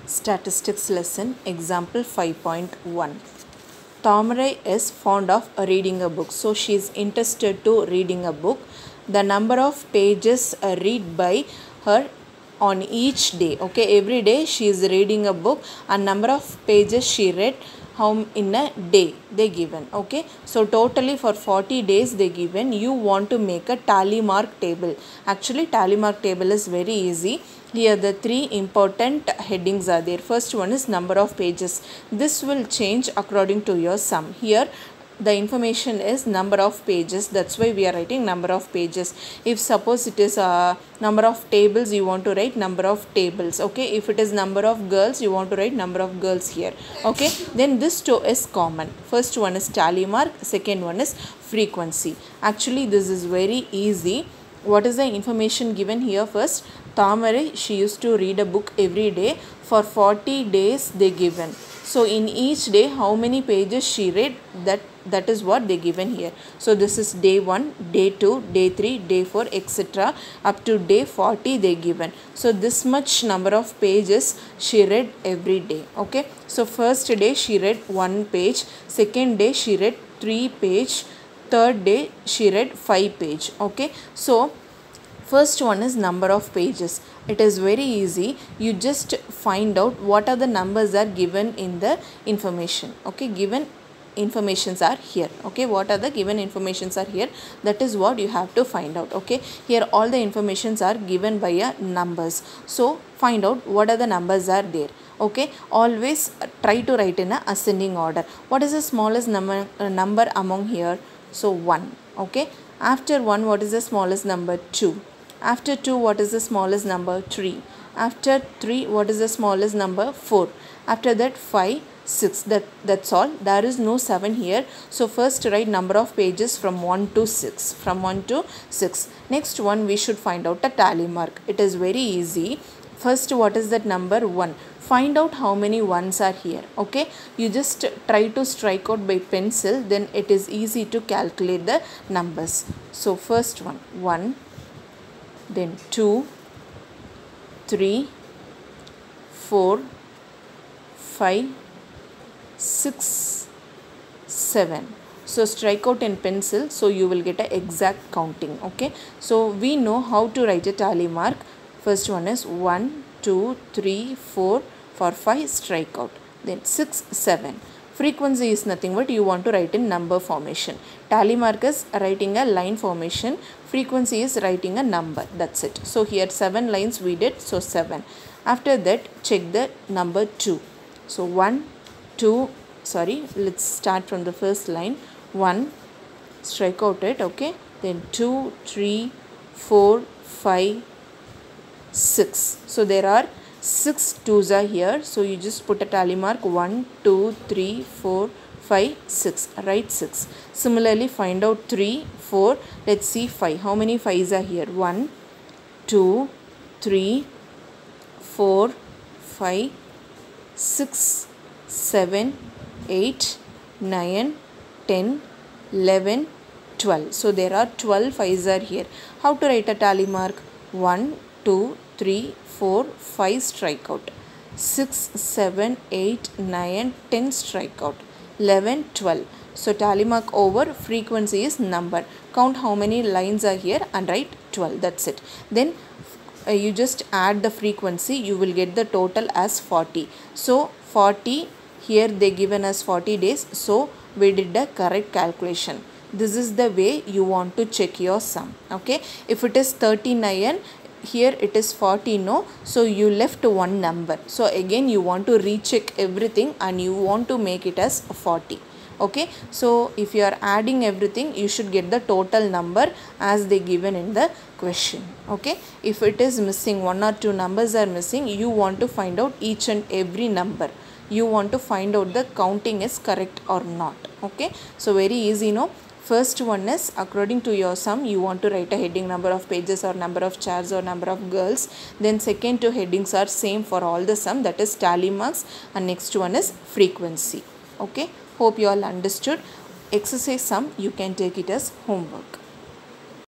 Statistics lesson example 5.1. Thamrai is fond of reading a book. So she is interested to reading a book. The number of pages read by her on each day. Okay, every day she is reading a book and number of pages she read how in a day they given. Okay, so totally for 40 days they given. You want to make a tally mark table. Actually tally mark table is very easy. Here the three important headings are there. First one is number of pages. This will change according to your sum. Here the information is number of pages, that's why we are writing number of pages. If suppose it is number of tables, you want to write number of tables. Okay, if it is number of girls, you want to write number of girls here. Okay, then this two is common. First one is tally mark, second one is frequency. Actually this is very easy. What is the information given here? First, Thamrai, she used to read a book every day. For 40 days they given. So in each day how many pages she read, that is what they given here. So this is day 1, day 2, day 3, day 4, etc. up to day 40 they given. So this much number of pages she read every day. Okay, so first day she read 1 page, second day she read 3 page, third day she read 5 page. Okay, so first one is number of pages. It is very easy. You just find out what are the numbers are given in the information. Okay, given informations are here. Okay, what are the given informations are here, that is what you have to find out. Okay, here all the informations are given by numbers, so find out what are the numbers are there. Okay, always try to write in a ascending order. What is the smallest number among here? So 1. Okay, after 1 what is the smallest number? 2. After 2 what is the smallest number? 3. After 3 what is the smallest number? 4. After that 5, 6. That's all. There is no 7 here. So first write number of pages from 1 to 6. From 1 to 6. Next one we should find out a tally mark. It is very easy. First what is that number? 1. Find out how many ones are here. Okay, you just try to strike out by pencil, then it is easy to calculate the numbers. So first one 1, then 2, 3, 4, 5, 6, 7. So strike out in pencil, so you will get an exact counting. Okay, so we know how to write a tally mark. First one is 1, 2, 3, 4, for 5 strike out, then 6, 7. Frequency is nothing but you want to write in number formation. Tally mark is writing a line formation. Frequency is writing a number. That's it. So here 7 lines we did. So 7. After that check the number 2. So 1, 2. Sorry. Let's start from the first line. 1. Strike out it. Okay. Then 2, 3, 4, 5, 6. So there are 6 2s are here. So you just put a tally mark 1, 2, 3, 4, 5, 6. Write 6. Similarly find out 3, 4. Let's see 5. How many 5s are here? 1, 2, 3, 4, 5, 6, 7, 8, 9, 10, 11, 12. So there are 12 5s are here. How to write a tally mark? 1, 2, 3, 4, 5 strike out, 6, 7, 8, 9, 10 strike out, 11, 12. So tally mark over. Frequency is number. Count how many lines are here and write 12. That's it. Then you just add the frequency. You will get the total as 40. So 40 here they given us 40 days. So we did the correct calculation. This is the way you want to check your sum. Okay, if it is 39, here it is 40, no, so you left one number, so again you want to recheck everything and you want to make it as 40. Okay, so if you are adding everything you should get the total number as they given in the question. Okay, if it is missing 1 or 2 numbers are missing, you want to find out each and every number. You want to find out the counting is correct or not. Okay, so very easy, no. First one is according to your sum you want to write a heading number of pages or number of chairs or number of girls. Then second two headings are same for all the sum, that is tally marks, and next one is frequency. Okay, hope you all understood. Exercise sum you can take it as homework.